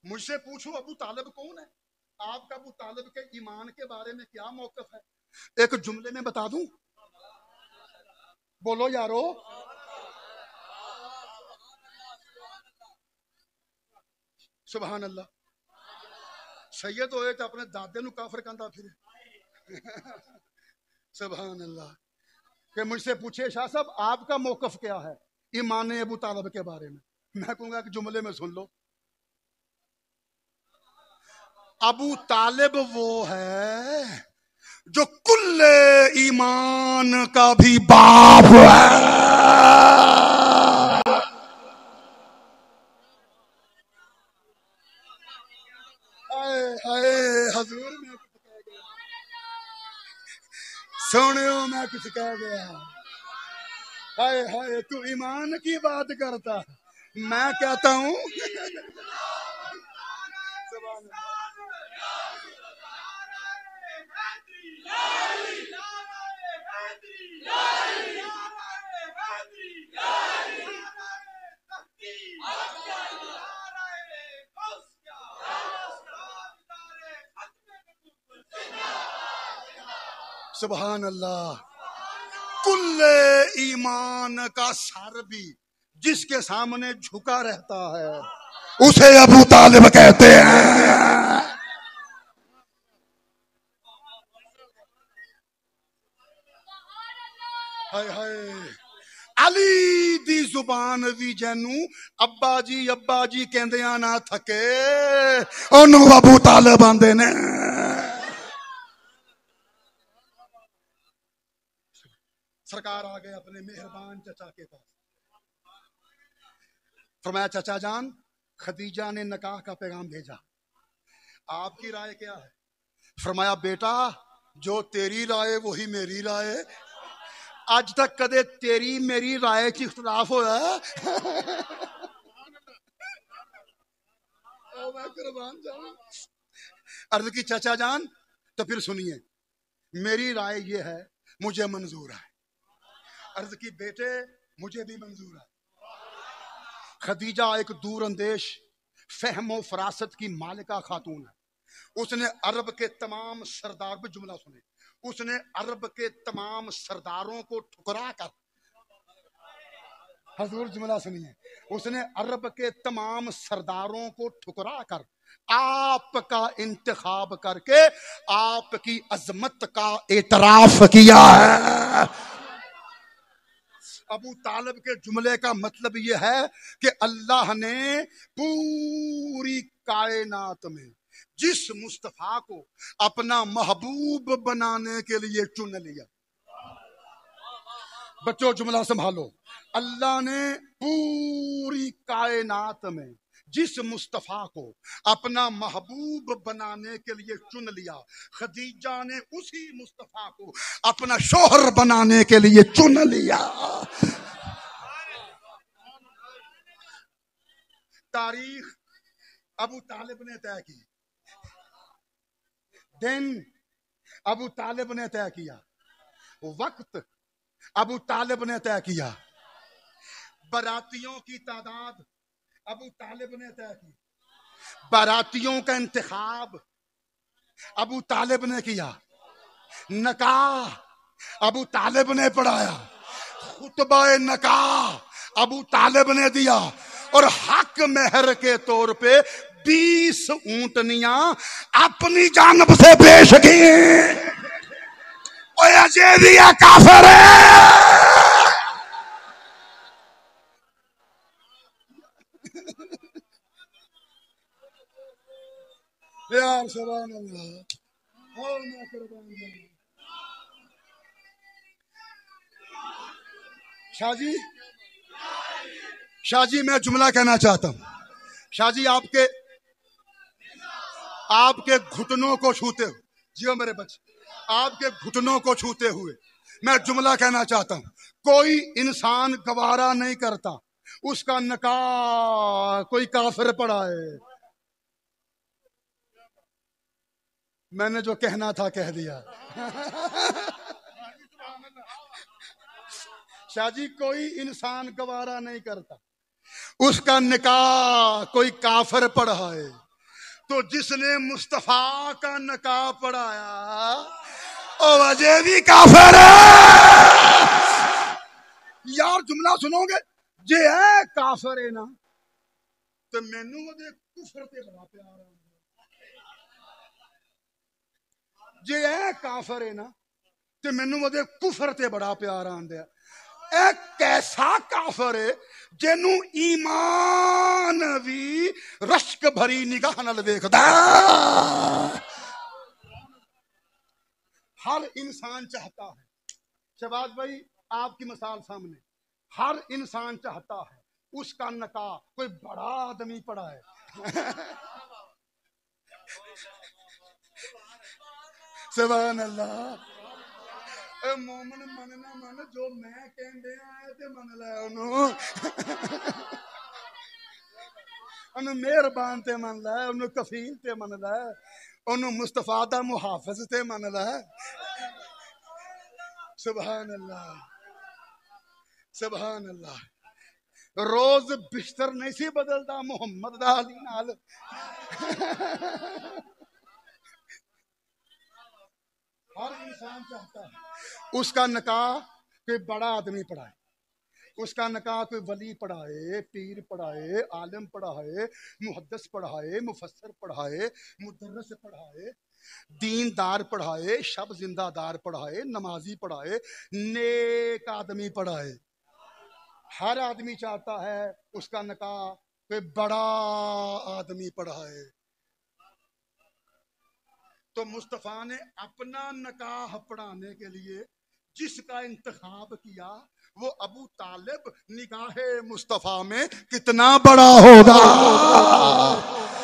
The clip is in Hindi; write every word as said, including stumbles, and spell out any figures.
मुझसे पूछो अबू तालिब कौन है, आपका अबू तालिब के ईमान के बारे में क्या मौकफ है, एक जुमले में बता दूं? बोलो यारो। सुभान अल्लाह। सैयद होए तो अपने दादे नु काफिर कहता फिर। सुभान अल्लाह। कि मुझसे पूछे शाह साहब आपका मौकफ क्या है ईमान अबू तालिब के बारे में, मैं कहूंगा कि जुमले में सुन लो। अबू तालिब वो है जो कुल्ले ईमान का भी बाप है। हजूर मैं कुछ कह गया, सोनियो मैं कुछ कह गया। हाय हाय तू ईमान की बात करता, मैं कहता हूं सुभान अल्लाह। कुल्ले ईमान का सर भी जिसके सामने झुका रहता है उसे अबू तालिब कहते हैं। हाय हाय अली दी जुबान दी जैनू अब्बा जी अब्बा जी कहंदे ना थके ओनू अबू तालिब आंदे ने। सरकार आ गए अपने मेहरबान चचा के पास, फरमाया चचा जान खदीजा ने निकाह का पैगाम भेजा, आपकी राय क्या है? फरमाया बेटा जो तेरी राय वही मेरी राय, आज तक कदे तेरी मेरी राय च इख्तलाफ होया? मैं कुर्बान जाऊं। अर्ज की चचा जान तो फिर सुनिए मेरी राय ये है मुझे मंजूर है। अर्ज की बेटे मुझे भी मंजूर है। खदीजा एक दूर अंदेश फहमो फरासत की मालिका खातून है। उसने अरब के तमाम सरदार पे जुमला सुने, उसने अरब के तमाम सरदारों को ठुकरा कर, हजूर जुमला सुनिए, उसने अरब के तमाम सरदारों को ठुकरा कर आपका इंतखाब करके आपकी अजमत का एतराफ किया है। अबू तालिब के जुमले का मतलब यह है कि अल्लाह ने पूरी कायनात में जिस मुस्तफा को अपना महबूब बनाने के लिए चुन लिया, बच्चों जुमला संभालो, अल्लाह ने पूरी कायनात में जिस मुस्तफा को अपना महबूब बनाने के लिए चुन लिया, खदीजा ने उसी मुस्तफा को अपना शोहर बनाने के लिए चुन लिया। तारीख अबू तालिब ने तय की, दिन अबू तालिब ने तय किया, वक्त अबू तालिब ने तय किया, बारातियों की तादाद अबू तालिब ने तय की, बारातियों का इंतखाब अबू तालिब ने किया, नकाह अबू तालिब ने पढ़ाया, खुतबा नकाह अबू तालिब ने दिया और हक मेहर के तौर पे बीस ऊंटनियां अपनी जानब से पेश की। अजय दिया काफिर है। यार सुभान अल्लाह। और मैं कुर्बान जाऊं। शाहजी शाहजी मैं जुमला कहना चाहता हूं। शाहजी आपके आपके घुटनों को छूते हुए, जियो मेरे बच्चे, आपके घुटनों को छूते हुए मैं जुमला कहना चाहता हूं। कोई इंसान गवारा नहीं करता उसका निकाह कोई काफिर पढ़ाए। मैंने जो कहना था कह दिया। शाहजी कोई इंसान गवारा नहीं करता उसका निकाह कोई काफिर पढ़ाए। तो जिसने मुस्तफा का नकाब पढ़ाया ओ वजह भी काफिर है। यार जुमला सुनोगे, जे है काफिर है ना तो मैनू वो कुफर ते बड़ा प्यार है। जे है काफिर है ना ते मैनू वो कुफर ते बड़ा प्यार आंदा। ए कैसा काफिर है जिन्नू ईमान भी रश्क भरी निगाह नाल देखदा। हर इंसान चाहता है, शहबाज भाई आपकी मिसाल सामने, हर इंसान चाहता है उसका निकाह कोई बड़ा आदमी पड़ा है। सुभान अल्लाह। मोमन मनना मन जो मैं कहंदे आ ते मन लै ओनू ओनू मेहरबान ते मन लै, ओनू कफील ते मन लै, ओनू मुस्तफा दा मुहाफिज ते मन लै। सुभान अल्लाह सुभान अल्लाह। रोज बिस्तर नहीं सी बदलता मोहम्मद दा अली नाल। हर इंसान चाहता है उसका निकाह कोई बड़ा आदमी पढ़ाए, उसका निकाह कोई वली पढ़ाए, पीर पढ़ाए, आलिम पढ़ाए, मुहद्दिस पढ़ाए, मुफस्सिर पढ़ाए, मुदर्रिस पढ़ाए, दीनदार पढ़ाए, शब जिंदादार पढ़ाए, नमाजी पढ़ाए, नेक आदमी पढ़ाए। हर आदमी चाहता है उसका निकाह कोई बड़ा आदमी पढ़ाए। तो मुस्तफा ने अपना निकाह पढ़ाने के लिए जिसका इंतखाब किया वो अबू तालिब निगाहे मुस्तफा में कितना बड़ा होगा।